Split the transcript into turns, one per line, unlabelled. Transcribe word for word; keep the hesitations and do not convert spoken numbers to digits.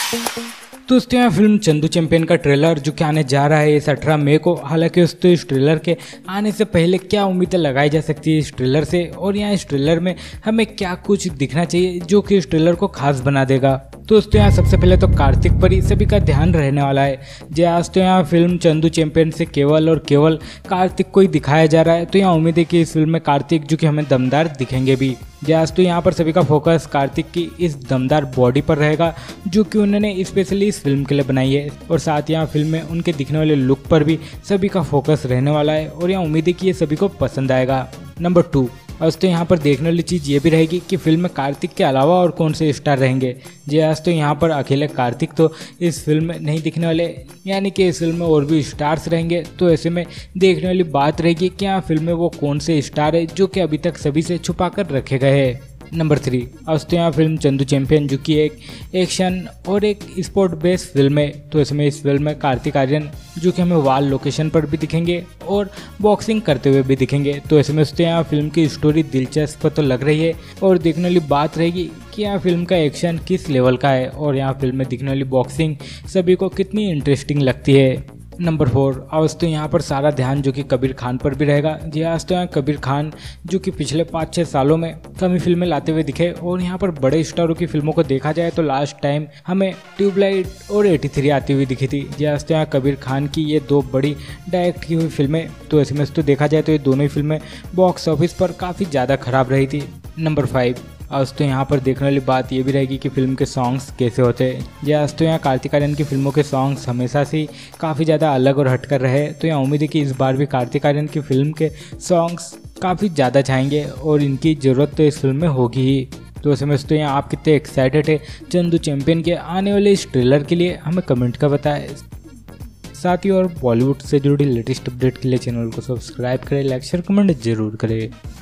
दोस्तों यहाँ film Chandu champion का ट्रेलर जो कि आने जा रहा है इस अठारह मई को। हालांकि दोस्तों इस ट्रेलर के आने से पहले क्या उम्मीदें लगाई जा सकती है इस ट्रेलर से, और यहाँ इस ट्रेलर में हमें क्या कुछ दिखना चाहिए जो कि इस ट्रेलर को खास बना देगा। दोस्तों यहाँ सबसे पहले तो कार्तिक पर ही सभी का ध्यान रहने वाला है। जी आज तो यहाँ फिल्म चंदू चैंपियन से केवल और केवल कार्तिक को ही दिखाया जा रहा है, तो यहाँ उम्मीद है कि इस फिल्म में कार्तिक जो कि हमें दमदार दिखेंगे भी। जी आज तो यहाँ पर सभी का फोकस कार्तिक की इस दमदार बॉडी पर रहेगा जो कि उन्होंने स्पेशली इस फिल्म के लिए बनाई है, और साथ ही यहाँ फिल्म में उनके दिखने वाले लुक पर भी सभी का फोकस रहने वाला है, और यहाँ उम्मीद है कि ये सभी को पसंद आएगा। नंबर टू, आज तो यहाँ पर देखने वाली चीज़ ये भी रहेगी कि फिल्म में कार्तिक के अलावा और कौन से स्टार रहेंगे। जी आज तो यहाँ पर अकेले कार्तिक तो इस फिल्म में नहीं दिखने वाले, यानी कि इस फिल्म में और भी स्टार्स रहेंगे। तो ऐसे में देखने वाली बात रहेगी कि यहाँ फिल्म में वो कौन से स्टार है जो कि अभी तक सभी से छुपा कर रखे गए हैं। नंबर थ्री, आज तो यहाँ फिल्म चंदू चैंपियन जो कि एक एक्शन और एक स्पोर्ट बेस्ड फिल्म है, तो इसमें इस फिल्म में कार्तिक आर्यन जो कि हमें वाल लोकेशन पर भी दिखेंगे और बॉक्सिंग करते हुए भी दिखेंगे। तो इसमें उससे यहाँ फिल्म की स्टोरी दिलचस्प तो लग रही है, और देखने वाली बात रहेगी कि यहाँ फिल्म का एक्शन किस लेवल का है, और यहाँ फिल्म में दिखने वाली बॉक्सिंग सभी को कितनी इंटरेस्टिंग लगती है। नंबर फोर, आज तो यहाँ पर सारा ध्यान जो कि कबीर खान पर भी रहेगा। जी आज तो यहाँ कबीर खान जो कि पिछले पाँच छः सालों में कमी फिल्में लाते हुए दिखे, और यहाँ पर बड़े स्टारों की फिल्मों को देखा जाए तो लास्ट टाइम हमें ट्यूबलाइट और तिरासी आती हुई दिखी थी। जी आज तो यहाँ कबीर खान की ये दो बड़ी डायरेक्ट की हुई फिल्में, तो ऐसे में तो देखा जाए तो ये दोनों ही फिल्में बॉक्स ऑफिस पर काफ़ी ज़्यादा खराब रही थी। नंबर फाइव, आज तो यहाँ पर देखने वाली बात ये भी रहेगी कि फिल्म के सॉन्ग्स कैसे होते हैं। जी आज तो यहाँ कार्तिक आर्यन की फिल्मों के सॉन्ग्स हमेशा से काफ़ी ज़्यादा अलग और हटकर रहे, तो यहाँ उम्मीद है कि इस बार भी कार्तिक आर्यन की फिल्म के सॉन्ग्स काफ़ी ज़्यादा छाएंगे, और इनकी ज़रूरत तो इस फिल्म में होगी ही। तो समझते हैं आप कितने एक्साइटेड है चंदू चैंपियन के आने वाले इस ट्रेलर के लिए, हमें कमेंट का बताएं। साथ ही और बॉलीवुड से जुड़ी लेटेस्ट अपडेट के लिए चैनल को सब्सक्राइब करें, लाइक शेयर कमेंट जरूर करें।